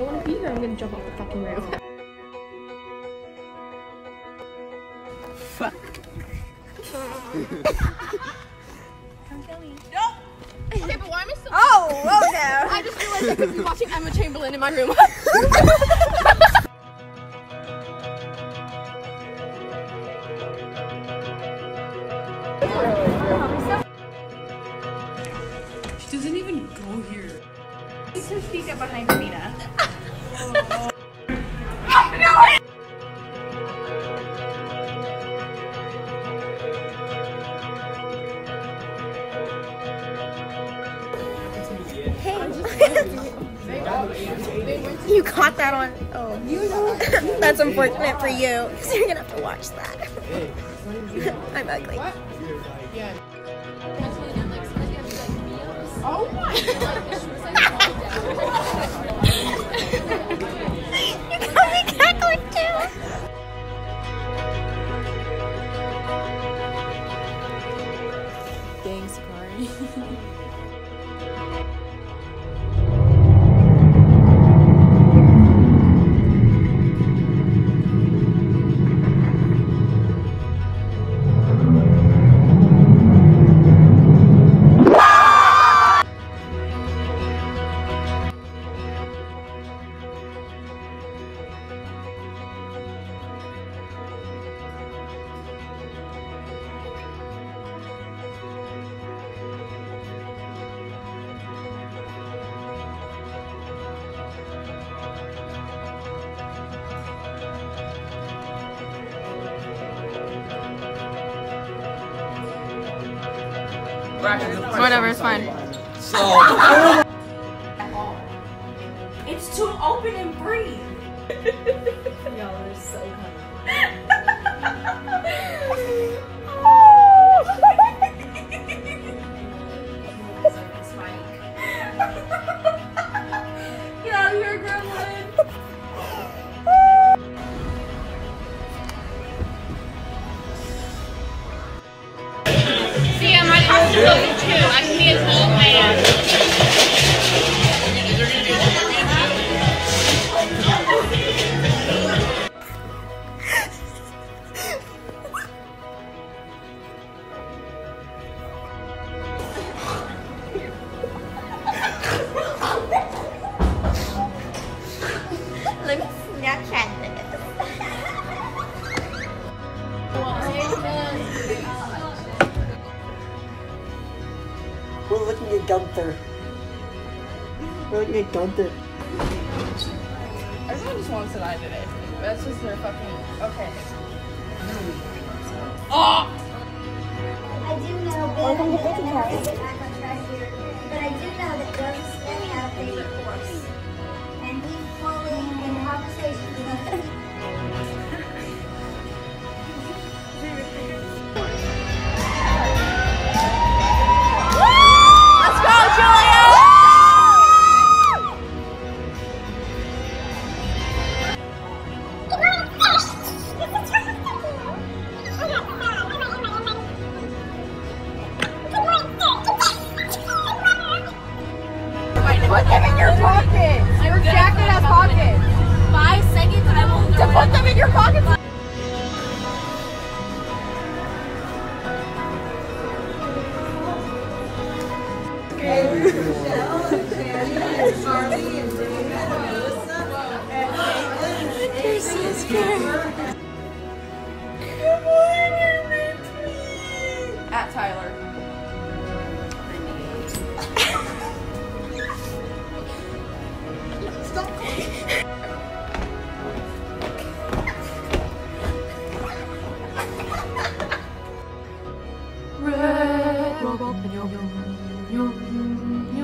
don't want to be here. I'm gonna jump off the fucking roof. Fuck. Don't kill me. Nope. Okay, but why am I still? Oh, whoa there. I just realized I could be watching Emma Chamberlain in my room. She doesn't even go here. She's so speak up behind Amina. You caught that on. Oh, you know. That's unfortunate for you, because you're gonna have to watch that. I'm ugly. What? Yeah. Oh my god. You got me cackling too. Dang, Sakari. Whatever, it's fine. So. It's to open and breathe. Y'all are so funny. Get out of here, gremlin. See, my house is open too. I can be an old man. Let me Snapchat this. We're looking at Gunther. We're looking at Gunther. Everyone just wants that I did it. That's just their fucking. Okay. I do know Welcome to Fifty House. But I do know that Joseph Smith had a favorite horse. And he fully in conversation with him. Let's go, Julia! Put them in your pockets! Your jacket has pockets! 5 seconds, I will To put them in your pockets! At Tyler. Red robot,